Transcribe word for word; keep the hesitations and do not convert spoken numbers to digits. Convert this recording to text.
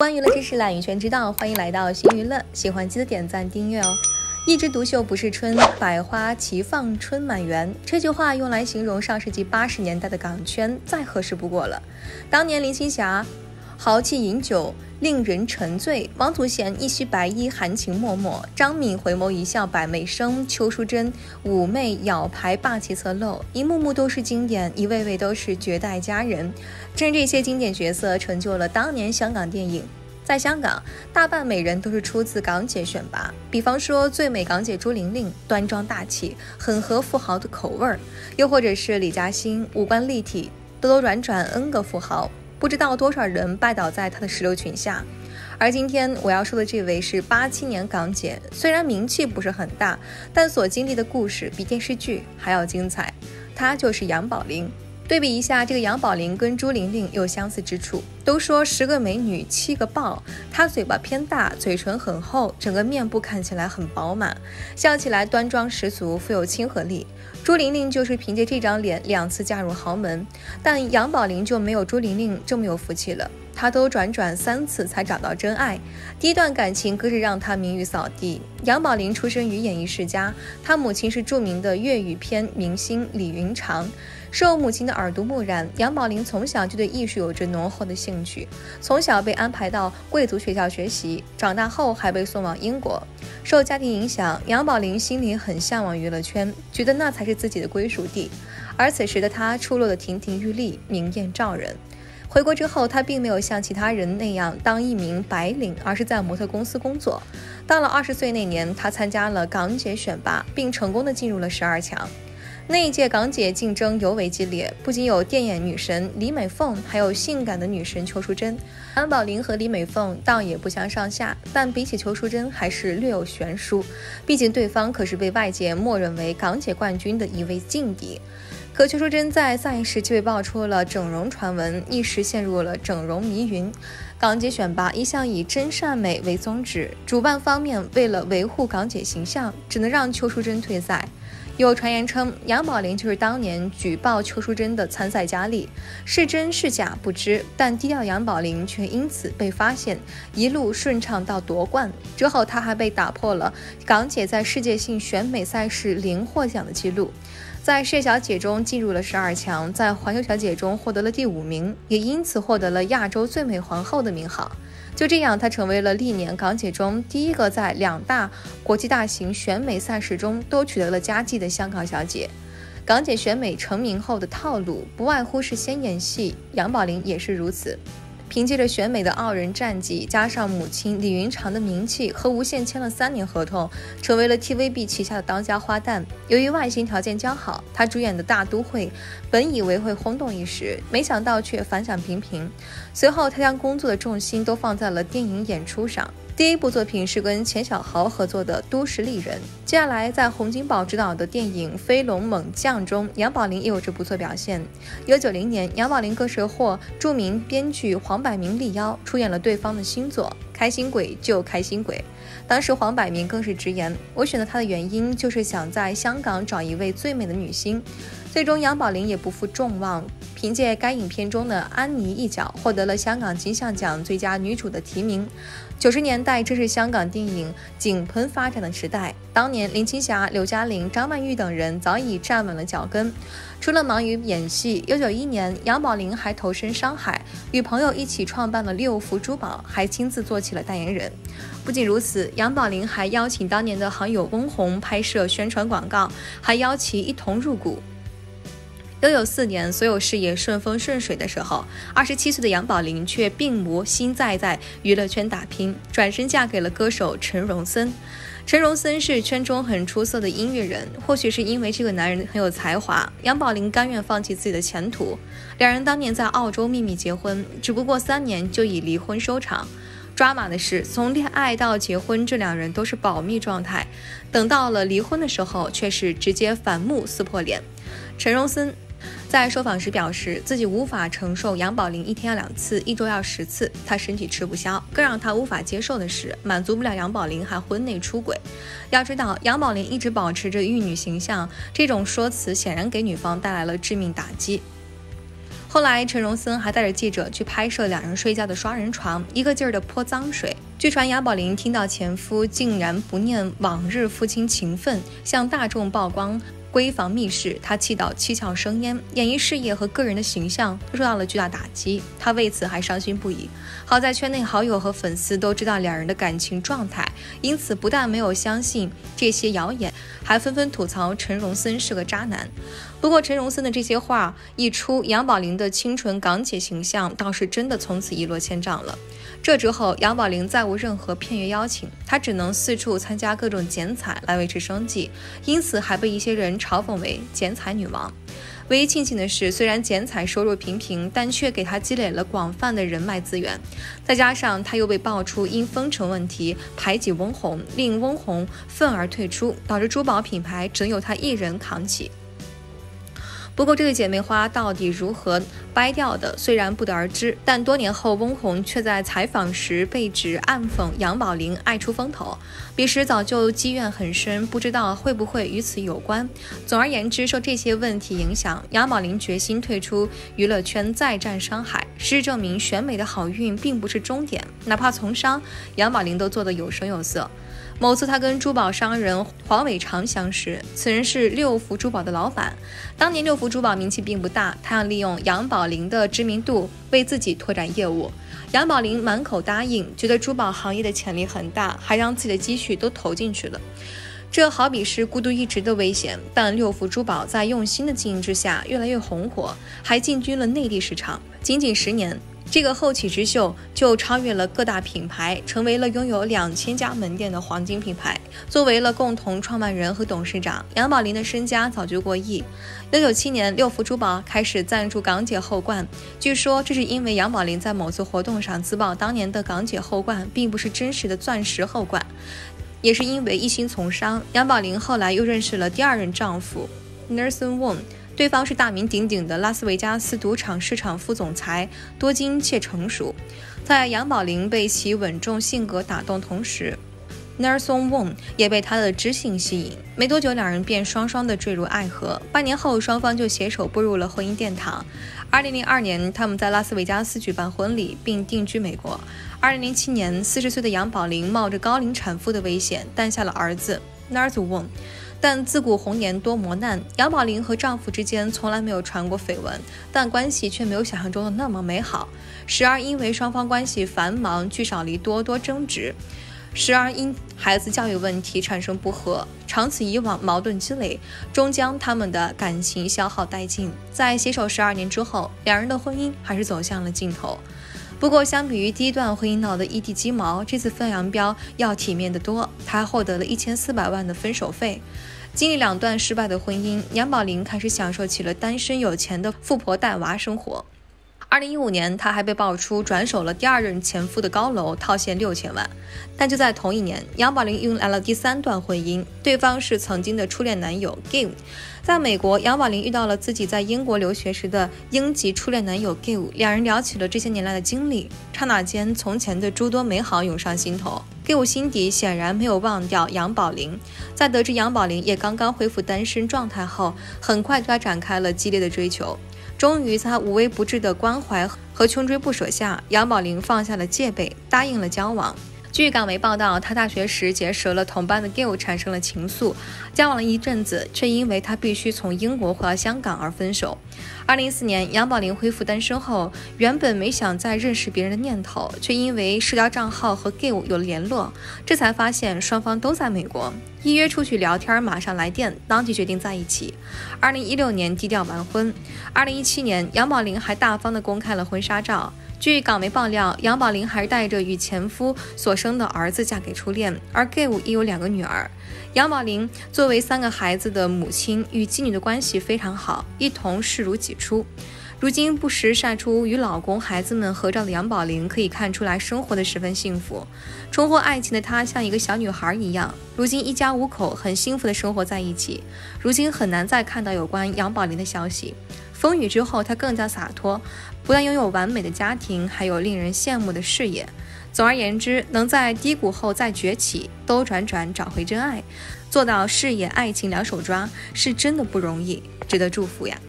方娱乐知识懒娱全知道，欢迎来到新娱乐，喜欢记得点赞订阅哦。一枝独秀不是春，百花齐放春满园。这句话用来形容上世纪八十年代的港圈，再合适不过了。当年林青霞豪气饮酒，令人沉醉；王祖贤一袭白衣，含情脉脉；张敏回眸一笑百媚生；邱淑贞妩媚咬牌，霸气侧漏，一幕幕都是经典，一位位都是绝代佳人。正这些经典角色成就了当年香港电影。在香港，大半美人都是出自港姐选拔，比方说最美港姐朱玲玲，端庄大气，很合富豪的口味儿；又或者是李嘉欣，五官立体，兜兜转转 N 个富豪，不知道多少人拜倒在她的石榴裙下。而今天我要说的这位是八七年港姐，虽然名气不是很大，但所经历的故事比电视剧还要精彩。她就是杨宝玲。对比一下，这个杨宝玲跟朱玲玲有相似之处。都说十个美女七个豹，她嘴巴偏大，嘴唇很厚，整个面部看起来很饱满，笑起来端庄十足，富有亲和力。朱玲玲就是凭借这张脸两次嫁入豪门，但杨宝玲就没有朱玲玲这么有福气了。她都转转三次才找到真爱，第一段感情更是让她名誉扫地。杨宝玲出生于演艺世家，她母亲是著名的粤语片明星李云长。受母亲的耳濡目染，杨宝玲从小就对艺术有着浓厚的兴趣，从小被安排到贵族学校学习，长大后还被送往英国。受家庭影响，杨宝玲心里很向往娱乐圈，觉得那才是自己的归属地。而此时的她出落得亭亭玉立，明艳照人。回国之后，她并没有像其他人那样当一名白领，而是在模特公司工作。到了二十岁那年，她参加了港姐选拔，并成功的进入了十二强。那一届港姐竞争尤为激烈，不仅有电眼女神李美凤，还有性感的女神邱淑贞。杨宝玲和李美凤倒也不相上下，但比起邱淑贞还是略有悬殊，毕竟对方可是被外界默认为港姐冠军的一位劲敌。可邱淑贞在赛事就被爆出了整容传闻，一时陷入了整容迷云。港姐选拔一向以真善美为宗旨，主办方面为了维护港姐形象，只能让邱淑贞退赛。有传言称，杨宝玲就是当年举报邱淑贞的参赛佳丽，是真是假不知，但低调杨宝玲却因此被发现，一路顺畅到夺冠。之后，她还被打破了港姐在世界性选美赛事零获奖的记录，在世界小姐中进入了十二强，在环球小姐中获得了第五名，也因此获得了亚洲最美皇后的名号。就这样，她成为了历年港姐中第一个在两大国际大型选美赛事中都取得了佳绩的香港小姐。港姐选美成名后的套路不外乎是先演戏，杨宝玲也是如此。凭借着选美的傲人战绩，加上母亲李云长的名气，和无线签了三年合同，成为了 T V B 旗下的当家花旦。由于外形条件较好，她主演的大都会本以为会轰动一时，没想到却反响平平。随后，她将工作的重心都放在了电影演出上。第一部作品是跟钱小豪合作的《都市丽人》，接下来在洪金宝执导的电影《飞龙猛将》中，杨宝玲也有着不错表现。一九九零年，杨宝玲更是获著名编剧黄百鸣力邀，出演了对方的新作《开心鬼就开心鬼》。当时黄百鸣更是直言，我选择她的原因就是想在香港找一位最美的女星。最终杨宝玲也不负众望，凭借该影片中的安妮一角获得了香港金像奖最佳女主的提名。九十年代正是香港电影井喷发展的时代，当年林青霞、刘嘉玲、张曼玉等人早已站稳了脚跟。除了忙于演戏，一九九一年杨宝玲还投身商海，与朋友一起创办了六福珠宝，还亲自做起了代言人。不仅如此，杨宝玲还邀请当年的好友翁虹拍摄宣传广告，还邀其一同入股。拥有四年，所有事业顺风顺水的时候，二十七岁的杨宝玲却并无心再在娱乐圈打拼，转身嫁给了歌手陈荣森。陈荣森是圈中很出色的音乐人，或许是因为这个男人很有才华，杨宝玲甘愿放弃自己的前途。两人当年在澳洲秘密结婚，只不过三年就以离婚收场。抓马的是，从恋爱到结婚，这两人都是保密状态，等到了离婚的时候，却是直接反目撕破脸。陈荣森在受访时表示，自己无法承受杨宝玲一天要两次，一周要十次，他身体吃不消。更让他无法接受的是，满足不了杨宝玲还婚内出轨。要知道，杨宝玲一直保持着玉女形象，这种说辞显然给女方带来了致命打击。 后来陈荣森还带着记者去拍摄两人睡觉的双人床，一个劲儿的泼脏水。据传杨宝琳听到前夫竟然不念往日夫妻情分，向大众曝光闺房密室，她气到七窍生烟，演艺事业和个人的形象都受到了巨大打击，她为此还伤心不已。好在圈内好友和粉丝都知道两人的感情状态，因此不但没有相信这些谣言，还纷纷吐槽陈荣森是个渣男。不过陈荣森的这些话一出，杨宝琳的清纯港姐形象倒是真的从此一落千丈了。这之后杨宝琳再无任何片约邀请，她只能四处参加各种剪彩来维持生计，因此还被一些人嘲讽为剪彩女王。唯一庆幸的是，虽然剪彩收入平平，但却给她积累了广泛的人脉资源，再加上她又被爆出因封城问题排挤翁虹，令翁虹愤而退出，导致珠宝品牌只能由她一人扛起。不过这对姐妹花到底如何掰掉的，虽然不得而知，但多年后翁虹却在采访时被指暗讽杨宝琳爱出风头，彼时早就积怨很深，不知道会不会与此有关。总而言之，受这些问题影响，杨宝琳决心退出娱乐圈，再战商海。事实证明，选美的好运并不是终点，哪怕从商，杨宝琳都做得有声有色。某次他跟珠宝商人黄伟长相识，此人是六福珠宝的老板。当年六福珠宝名气并不大，他想利用杨宝琳的知名度为自己拓展业务。杨宝琳满口答应，觉得珠宝行业的潜力很大，还让自己的积蓄都投进去了。这好比是孤独一掷的危险，但六福珠宝在用心的经营之下越来越红火，还进军了内地市场。仅仅十年，这个后起之秀就超越了各大品牌，成为了拥有两千家门店的黄金品牌。作为了共同创办人和董事长，杨宝琳的身家早就过亿。一九九七年，六福珠宝开始赞助港姐后冠，据说这是因为杨宝琳在某次活动上自曝当年的港姐后冠并不是真实的钻石后冠。也是因为一心从商，杨宝琳后来又认识了第二任丈夫 Nelson Wong，对方是大名鼎鼎的拉斯维加斯赌场市场副总裁，多金且成熟。在杨宝琳被其稳重性格打动同时， Nelson Wong 也被他的知性吸引。没多久，两人便双双的坠入爱河。半年后，双方就携手步入了婚姻殿堂。二零零二年，他们在拉斯维加斯举办婚礼，并定居美国。二零零七年，四十岁的杨宝琳冒着高龄产妇的危险，诞下了儿子 Nelson Wong。但自古红颜多磨难，杨宝琳和丈夫之间从来没有传过绯闻，但关系却没有想象中的那么美好。时而因为双方关系繁忙，聚少离多，多争执；时而因孩子教育问题产生不和，长此以往，矛盾积累，终将他们的感情消耗殆尽。在携手十二年之后，两人的婚姻还是走向了尽头。不过相比于第一段婚姻闹得一地鸡毛，这次分洋标要体面得多，他获得了一千四百万的分手费。经历两段失败的婚姻，杨宝琳开始享受起了单身有钱的富婆带娃生活。二零一五年，她还被爆出转手了第二任前夫的高楼，套现六千万。但就在同一年，杨宝琳迎来了第三段婚姻，对方是曾经的初恋男友 Gil。在美国，杨宝琳遇到了自己在英国留学时的英籍初恋男友 Gil， 两人聊起了这些年来的经历，刹那间从前的诸多美好涌上心头。Gil 心底显然没有忘掉杨宝琳，在得知杨宝琳也刚刚恢复单身状态后，很快对她展开了激烈的追求。终于在他无微不至的关怀和穷追不舍下，杨宝琳放下了戒备，答应了交往。据港媒报道，他大学时结识了同班的 Gil， 产生了情愫，交往了一阵子，却因为他必须从英国回到香港而分手。二零一四年，杨宝琳恢复单身后，原本没想再认识别人的念头，却因为社交账号和 Gil 有了联络，这才发现双方都在美国，一约出去聊天，马上来电，当即决定在一起。二零一六年低调完婚。二零一七年，杨宝琳还大方地公开了婚纱照。据港媒爆料，杨宝琳还带着与前夫所生的儿子嫁给初恋，而 Gil 亦有两个女儿。杨宝琳作为三个孩子的母亲，与继女的关系非常好，一同视如己出。如今不时晒出与老公孩子们合照的杨宝琳，可以看出来生活的十分幸福。重获爱情的她像一个小女孩一样，如今一家五口很幸福的生活在一起。如今很难再看到有关杨宝琳的消息。风雨之后，她更加洒脱，不但拥有完美的家庭，还有令人羡慕的事业。总而言之，能在低谷后再崛起，兜转转找回真爱，做到事业爱情两手抓，是真的不容易，值得祝福呀。